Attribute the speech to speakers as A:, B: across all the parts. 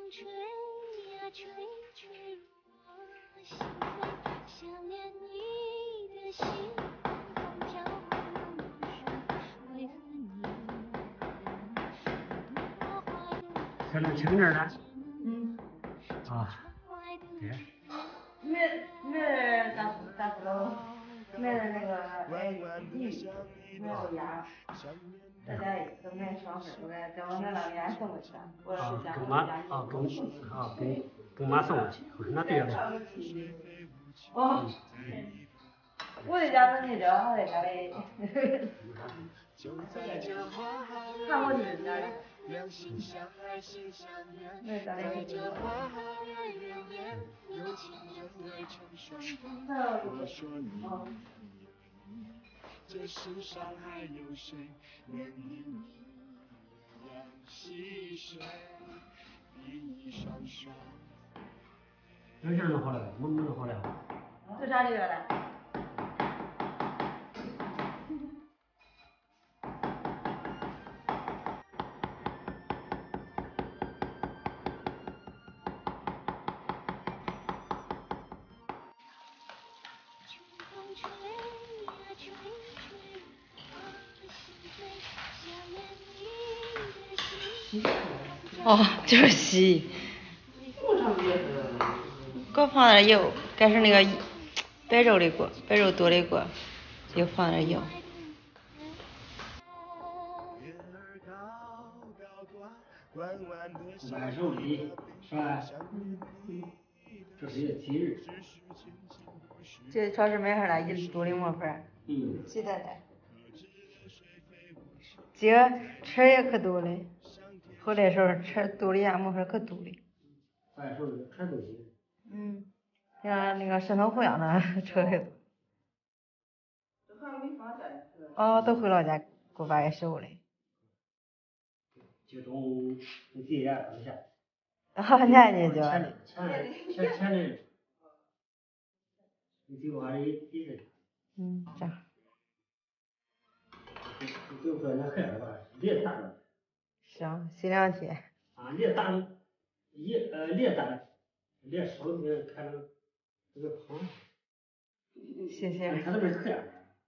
A: 小刘听着呢。啊，对。
B: 没咋不喽？买的那个鱼，买个鸭，在家里都买双份，我在我那给俺送过去了。我回家
A: 给妈送过去。那对了。
B: 哦，我在家都没着，我在家里。看我就是家里。没咋的。这世上还有谁能与你一样细水比翼双双？
A: 有些人好了，能好了。
B: 这啥里边来？哦，就是洗。给我放点油，该是那个白肉的锅，白肉多的锅，就放点油。
A: 买肉梨是吧？这是一个节日。
B: 这超市买回来一肚的馍粉，鸡蛋蛋。这吃也可多嘞，回来时候吃肚里下馍粉可多嘞。
A: 饭时候吃东西。
B: 像那个山东濮阳的吃的多。哦，都回老家给我爸给收嘞。
A: 就从地下等下。
B: 啊，年年就。
A: 前年。你给我还一人。
B: 这样。
A: 就说那孩子吧，脸大了。
B: 行，洗2天。
A: 啊，脸大，脸大，脸少了点，看着这个胖。
B: 谢谢。
A: 他这边黑。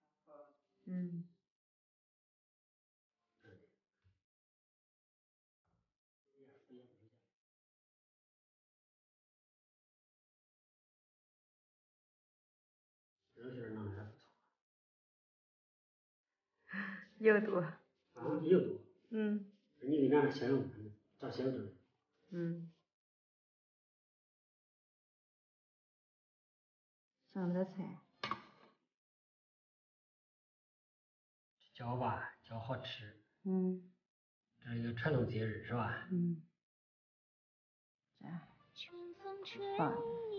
B: 油多。
A: 啊，油多。你给俺先用，找先用。
B: 上点菜。
A: 饺吧，饺好吃。这是一个传统节日是吧？
B: 这样。放。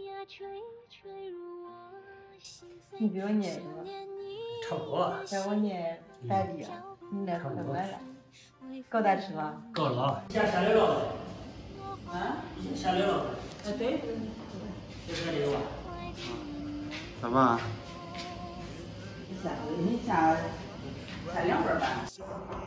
B: 你比我年是吧？
A: 差不多。
B: 在我年3岁，你那快晚了。够大吃了？
A: 够了。下来了。下来了。
B: 对。
A: 就这里吧。
C: 老爸。
B: 你下2份吧。